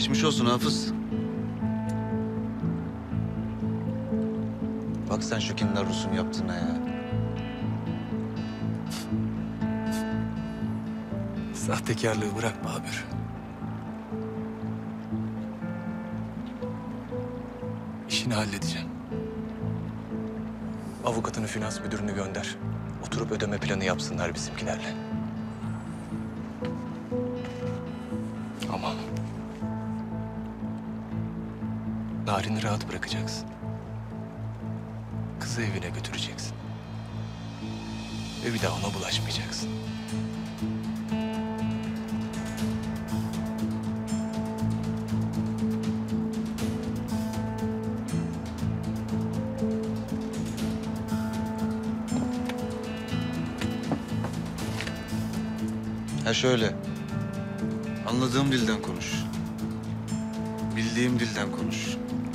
Geçmiş olsun Hafız. Bak sen şu Kindar Rus'un yaptığına ya. Sahtekarlığı bırak Babür. İşini halledeceğim. Avukatını, finans müdürünü gönder. Oturup ödeme planı yapsınlar bizimkilerle. Ama Narin'i rahat bırakacaksın. Kızı evine götüreceksin. Ve bir daha ona bulaşmayacaksın. Ha şöyle. Anladığım dilden konuş. Bildiğim dilden konuş.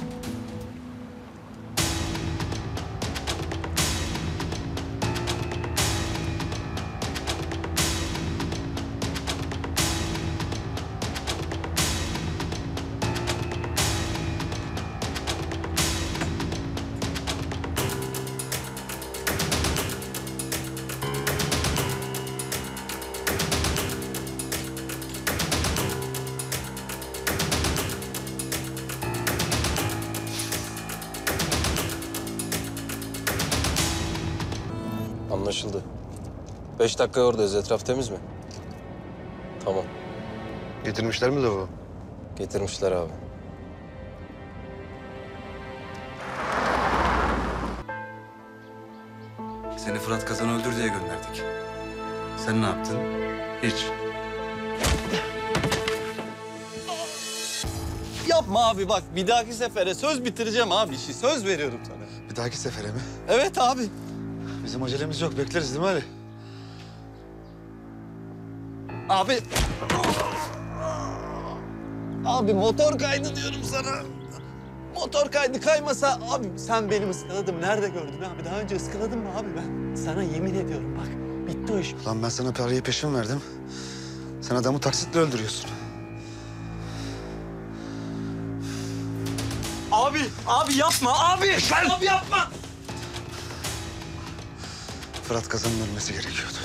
Anlaşıldı. 5 dakika oradayız. Etraf temiz mi? Tamam. Getirmişler mi lavuğu? Getirmişler abi. Seni Fırat Kazan öldür diye gönderdik. Sen ne yaptın? Hiç. Yapma abi bak bir dahaki sefere söz bitireceğim abi işi. Söz veriyorum sana. Bir dahaki sefere mi? Evet abi. Bizim acelemiz yok. Bekleriz değil mi Ali? Abi. Abi motor kaydı diyorum sana. Motor kaydı kaymasa abi sen benim ıskaladım. Nerede gördün abi? Daha önce ıskaladım mı abi ben? Sana yemin ediyorum bak. Bitti o iş. Lan ben sana parayı peşin verdim. Sen adamı taksitle öldürüyorsun. Abi yapma abi. Abi yapma. Fırat Kazan'ın ölmesi gerekiyordu.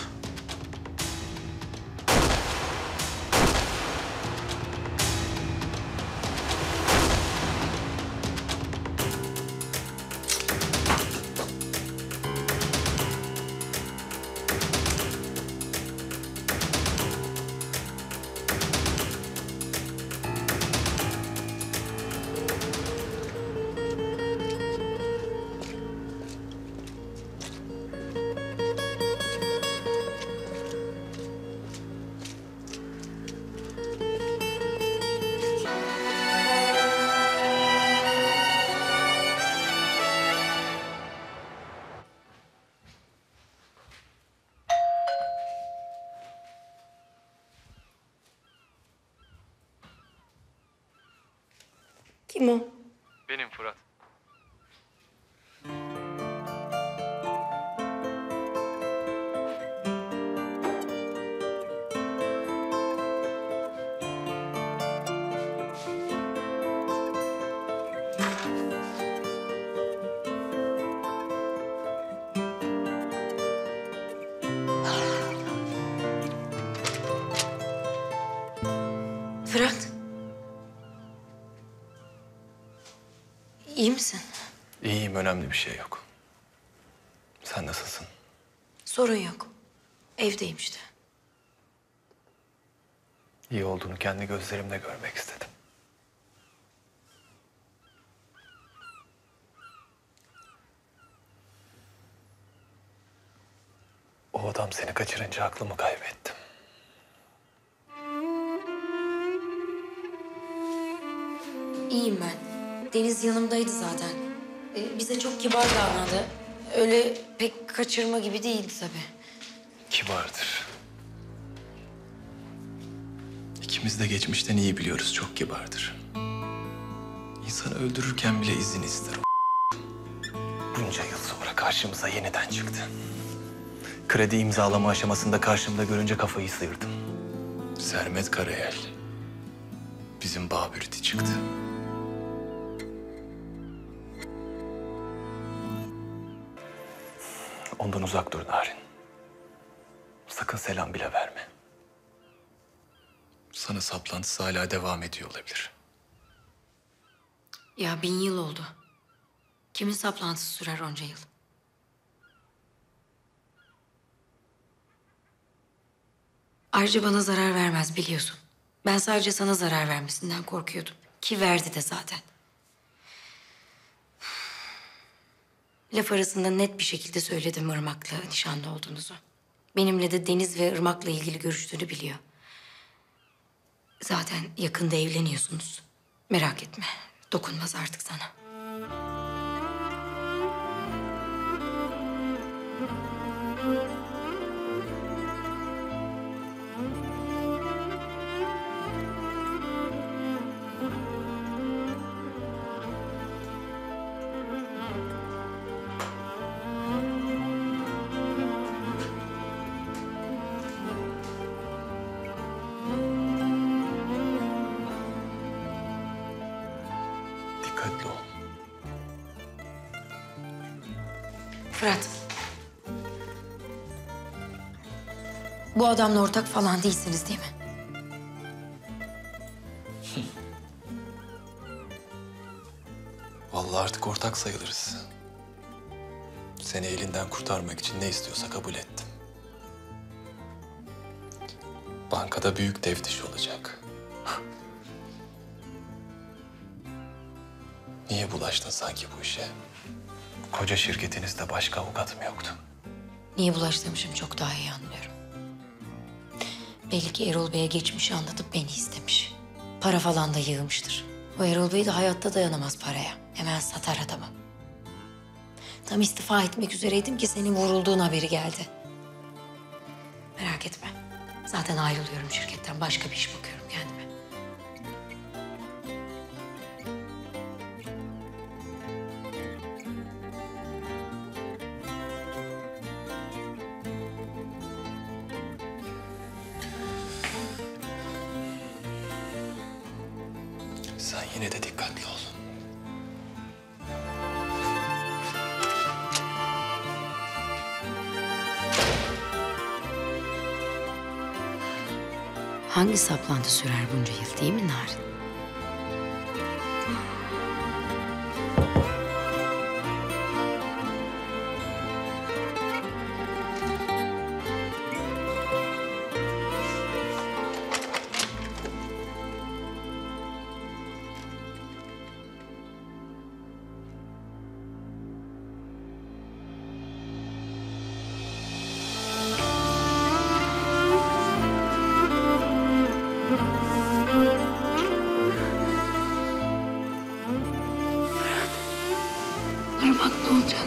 Kim o? Benim Fırat. Fırat. İyi misin? İyiyim, önemli bir şey yok. Sen nasılsın? Sorun yok. Evdeyim işte. İyi olduğunu kendi gözlerimle görmek istedim. O adam seni kaçırınca aklımı kaybettim. İyiyim ben. Deniz yanımdaydı zaten. Bize çok kibar davrandı. Öyle pek kaçırma gibi değildi tabii. Kibardır. İkimiz de geçmişten iyi biliyoruz, çok kibardır. İnsanı öldürürken bile izin ister o. Bunca yıl sonra karşımıza yeniden çıktı. Kredi imzalama aşamasında karşımda görünce kafayı sıyırdım. Sermet Karayel. bizim Babüriti çıktı. Ondan uzak dur Narin. Sakın selam bile verme. Sana saplantısı hala devam ediyor olabilir. Ya 1000 yıl oldu. Kimin saplantısı sürer onca yıl? Ayrıca bana zarar vermez biliyorsun. Ben sadece sana zarar vermesinden korkuyordum. Ki verdi de zaten. Laf arasında net bir şekilde söyledim Irmak'la nişanlı olduğunuzu. Benimle de Deniz ve Irmak'la ilgili görüştüğünü biliyor. Zaten yakında evleniyorsunuz. Merak etme. Dokunmaz artık sana. Dikkatli ol. Fırat. Bu adamla ortak falan değilsiniz değil mi? Vallahi artık ortak sayılırız. Seni elinden kurtarmak için ne istiyorsa kabul ettim. Bankada büyük teftiş olacak. Niye bulaştın sanki bu işe? Koca şirketinizde başka avukat mı yoktu? Niye bulaştırmışım çok daha iyi anlıyorum. Belli ki Erol Bey'e geçmişi anlatıp beni istemiş. Para falan da yığmıştır. O Erol Bey de hayatta dayanamaz paraya. Hemen satar adamı. Tam istifa etmek üzereydim ki senin vurulduğun haberi geldi. Merak etme. Zaten ayrılıyorum şirketten. Başka bir iş bakıyorum kendime. Sen yine de dikkatli ol. Hangi saplantı sürer bunca yıl değil mi Narin? Irmak ne olacak?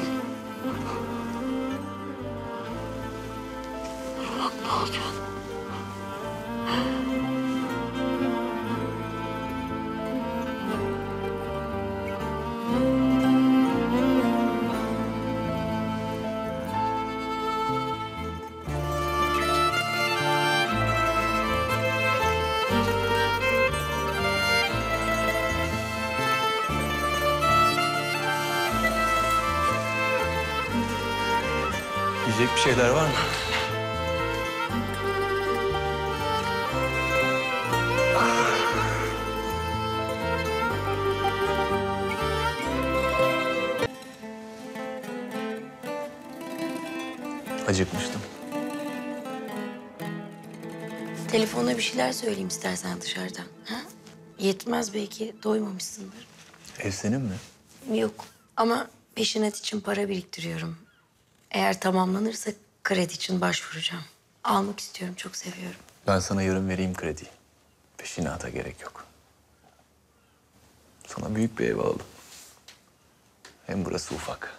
Irmak ne olacak? Yiyecek bir şeyler var mı? Acıkmıştım. Telefonla bir şeyler söyleyeyim istersen dışarıdan. Ha? Yetmez belki doymamışsındır. Ev senin mi? Yok ama peşinat için para biriktiriyorum. Eğer tamamlanırsa kredi için başvuracağım. Almak istiyorum, çok seviyorum. Ben sana yarın vereyim krediyi. Peşinata gerek yok. Sana büyük bir ev alalım. Hem burası ufak.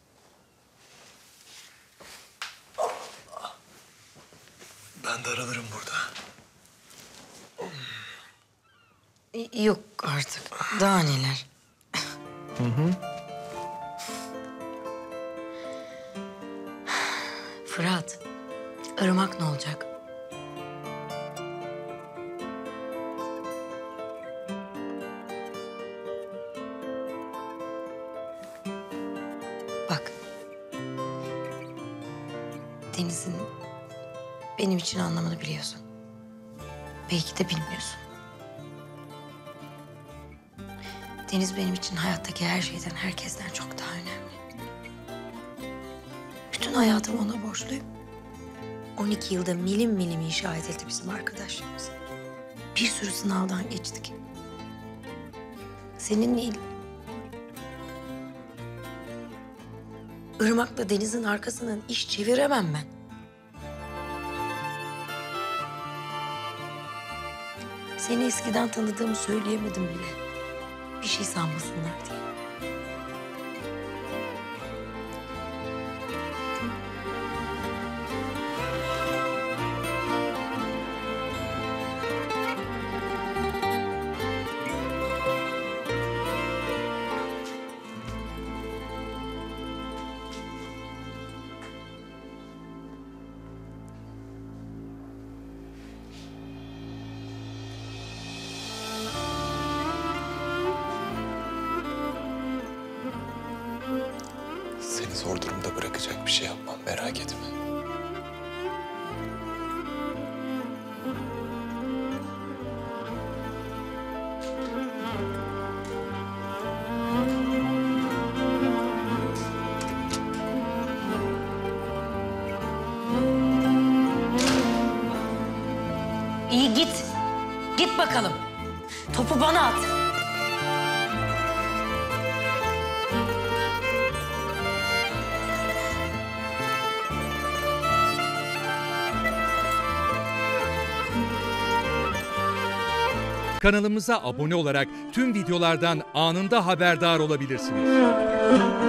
Ben daralırım burada. Yok artık. Daha neler? Fırat, Irmak ne olacak? Deniz'in benim için anlamını biliyorsun. Belki de bilmiyorsun. Deniz benim için hayattaki her şeyden, herkesten çok daha önemli. Bütün hayatımı ona borçluyum. 12 yılda milim milim inşa edildi bizim arkadaşlığımız. Bir sürü sınavdan geçtik. Seninle Irmak'la Deniz'in arkasından iş çeviremem ben. Seni eskiden tanıdığımı söyleyemedim bile. Bir şey sanmasınlar diye. Seni zor durumda bırakacak bir şey yapmam, merak etme. İyi git. Git bakalım. Topu bana at. Kanalımıza abone olarak tüm videolardan anında haberdar olabilirsiniz.